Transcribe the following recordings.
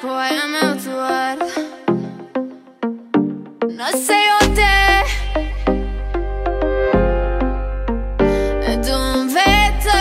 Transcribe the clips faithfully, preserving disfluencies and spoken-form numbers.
po aia me utuar. Nëse jo te e du m'vete,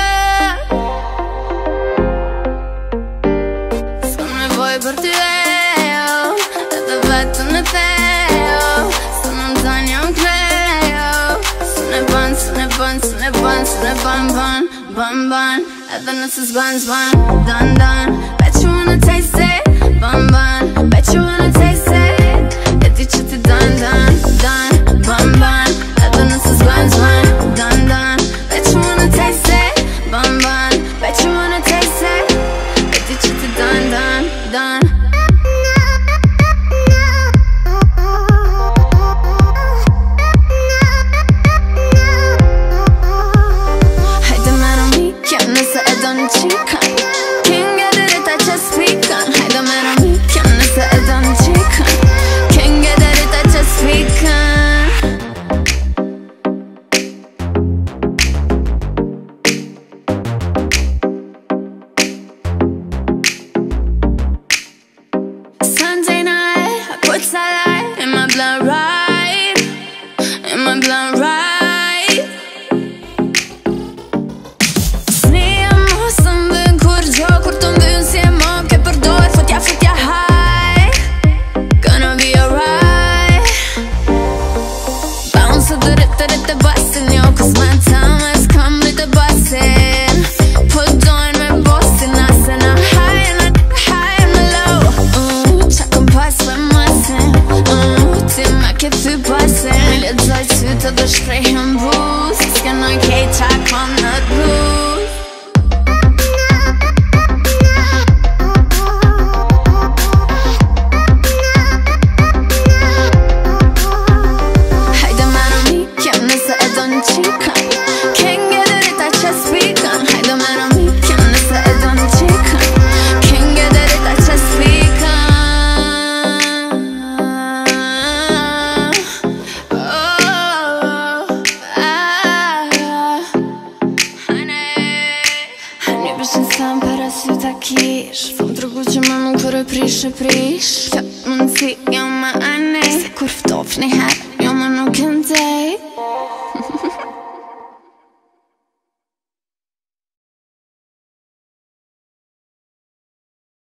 s'kam nevoj për ty e jo, edhe vetën e theo. Së në mdan jam klejo, së ne ban, së ne ban, së ne ban, së ne ban, ban, ban, ban. Edhe nëse s'ban, s'ban, dan, dan. Bet you wanna taste it, ban, ban. Bet you wanna taste it, e di që ti dan, dan, dan, ban, ban. Edhe nëse s'ban, s'ban, dan, dan. Bet you wanna taste it, ban, ban. Bet you wanna taste it, e di që ti dan, dan, dan. Sunday night, I put starlight in my blood right, in my blood right. Snia mo së mbën kur gjo, kur të mbën si e mo ke përdoj, futja futja high, gonna be alright. Bounce të dërit të rrit të basin, jo, cause my time has come with the basin. Put down my boss in us and I high and I high and I low. Pas për masin, uh, ti ma ke thy pasin. Me ledzoj sytë dhe shprejhën bus, s'kenoj kej qa kom në t'bus. Hajde mero mi, kem nëse e do një qikën. Ken get it, I just speakën. Hajde mero mi, kem nëse e do një qikën. Ken get it, I just speakën. Një bëshin sa më para sy ta kish, fëm të rëgu që më më kërë prish e prish.